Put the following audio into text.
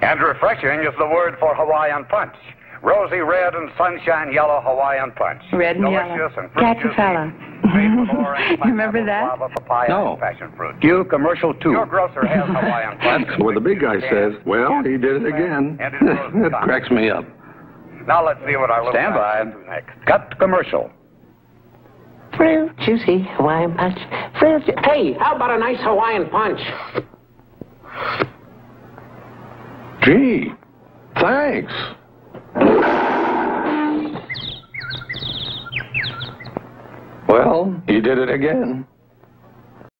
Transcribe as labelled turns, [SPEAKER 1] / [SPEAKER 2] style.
[SPEAKER 1] And refreshing is the word for Hawaiian Punch. Rosy red and sunshine yellow Hawaiian Punch.
[SPEAKER 2] Red and
[SPEAKER 1] delicious
[SPEAKER 2] yellow.
[SPEAKER 1] And fruit juicy.
[SPEAKER 2] Catchafella.
[SPEAKER 1] Made with orange,
[SPEAKER 2] Remember
[SPEAKER 1] pineapple,
[SPEAKER 2] that?
[SPEAKER 1] guava, papaya,
[SPEAKER 3] No.
[SPEAKER 1] and passion fruit.
[SPEAKER 3] Cue commercial 2.
[SPEAKER 1] Your grocer has Hawaiian Punch.
[SPEAKER 3] Where the big guy says, well, he did it again.
[SPEAKER 1] And it's frozen
[SPEAKER 3] That
[SPEAKER 1] cotton.
[SPEAKER 3] cracks me up.
[SPEAKER 1] Now let's see what our little
[SPEAKER 3] Stand by.
[SPEAKER 1] guy can do next.
[SPEAKER 3] Cut commercial.
[SPEAKER 4] Fruit juicy Hawaiian Punch. Hey, how about a nice Hawaiian Punch?
[SPEAKER 3] Gee, thanks. Well, he did it again.